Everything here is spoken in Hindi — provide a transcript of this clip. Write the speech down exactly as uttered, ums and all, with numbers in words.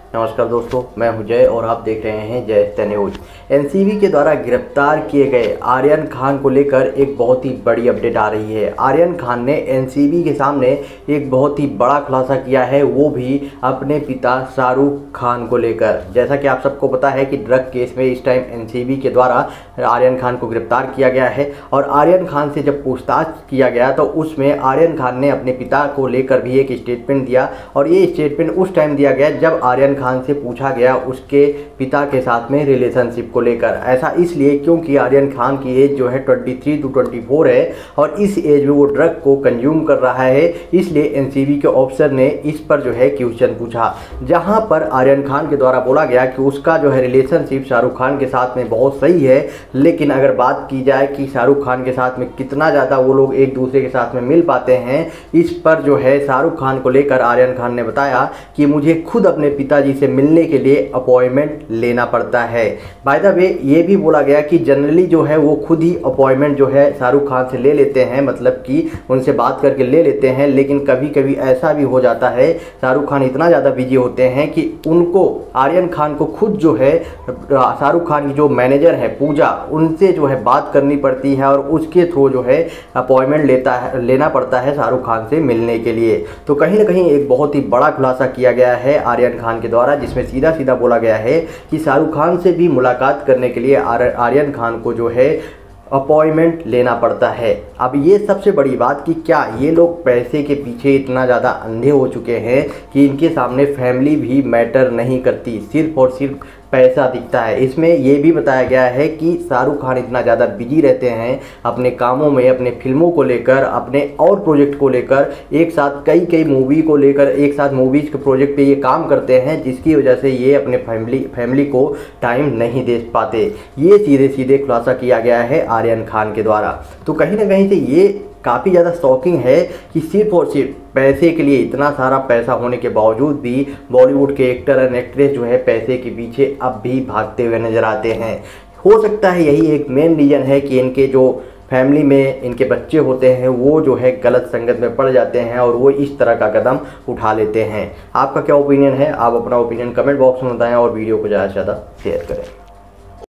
नमस्कार दोस्तों, मैं हूं जय और आप देख रहे हैं जय द न्यूज। एनसीबी के द्वारा गिरफ्तार किए गए आर्यन खान को लेकर एक बहुत ही बड़ी अपडेट आ रही है। आर्यन खान ने एनसीबी के सामने एक बहुत ही बड़ा खुलासा किया है, वो भी अपने पिता शाहरुख खान को लेकर। जैसा कि आप सबको पता है कि ड्रग केस में इस टाइम एनसीबी के द्वारा आर्यन खान को गिरफ्तार किया गया है और आर्यन खान से जब पूछताछ किया गया तो उसमें आर्यन खान ने अपने पिता को लेकर भी एक स्टेटमेंट दिया और ये स्टेटमेंट उस टाइम दिया गया जब आर्यन खान से पूछा गया उसके पिता के साथ में रिलेशनशिप को लेकर। ऐसा इसलिए क्योंकि आर्यन खान की एज जो है तेईस टू चौबीस है और इस एज में वो ड्रग को कंज्यूम कर रहा है, इसलिए एनसीबी के ऑफिसर ने इस पर जो है क्वेश्चन पूछा, जहां पर आर्यन खान के द्वारा बोला गया कि उसका जो है रिलेशनशिप शाहरुख खान के साथ में बहुत सही है, लेकिन अगर बात की जाए कि शाहरुख खान के साथ में कितना ज़्यादा वो लोग एक दूसरे के साथ में मिल पाते हैं, इस पर जो है शाहरुख खान को लेकर आर्यन खान ने बताया कि मुझे खुद अपने पिताजी से मिलने के लिए अपॉइंटमेंट लेना पड़ता है। बाय द वे ये भी बोला गया कि जनरली जो है वो खुद ही अपॉइंटमेंट जो है शाहरुख खान से ले लेते हैं, मतलब कि उनसे बात करके ले लेते हैं, लेकिन कभी कभी ऐसा भी हो जाता है शाहरुख खान इतना ज़्यादा बिजी होते हैं कि उनको आर्यन खान को खुद जो है शाहरुख खान की जो मैनेजर है पूजा, उनसे जो है बात करनी पड़ती है और उसके थ्रू जो है अपॉइंटमेंट लेता है लेना पड़ता है शाहरुख खान से मिलने के लिए। तो कहीं ना कहीं एक बहुत ही बड़ा खुलासा किया गया है आर्यन खान के द्वारा, जिसमें सीधा सीधा बोला गया है कि शाहरुख खान से भी मुलाकात करने के लिए आर्यन खान को जो है अपॉइंटमेंट लेना पड़ता है। अब ये सबसे बड़ी बात कि क्या ये लोग पैसे के पीछे इतना ज़्यादा अंधे हो चुके हैं कि इनके सामने फैमिली भी मैटर नहीं करती, सिर्फ और सिर्फ पैसा दिखता है। इसमें यह भी बताया गया है कि शाहरुख खान इतना ज़्यादा बिजी रहते हैं अपने कामों में, अपने फिल्मों को लेकर, अपने और प्रोजेक्ट को लेकर, एक साथ कई कई मूवी को लेकर एक साथ मूवीज़ के प्रोजेक्ट पे ये काम करते हैं, जिसकी वजह से ये अपने फैमिली फैमिली को टाइम नहीं दे पाते। ये सीधे सीधे खुलासा किया गया है आर्यन खान के द्वारा। तो कहीं ना कहीं से ये काफ़ी ज़्यादा शॉकिंग है कि सिर्फ और सिर्फ पैसे के लिए, इतना सारा पैसा होने के बावजूद भी बॉलीवुड के एक्टर एंड एक्ट्रेस जो है पैसे के पीछे अब भी भागते हुए नजर आते हैं। हो सकता है यही एक मेन रीज़न है कि इनके जो फैमिली में इनके बच्चे होते हैं वो जो है गलत संगत में पड़ जाते हैं और वो इस तरह का कदम उठा लेते हैं। आपका क्या ओपिनियन है? आप अपना ओपिनियन कमेंट बॉक्स में बताएं और वीडियो को ज़्यादा से ज़्यादा शेयर करें।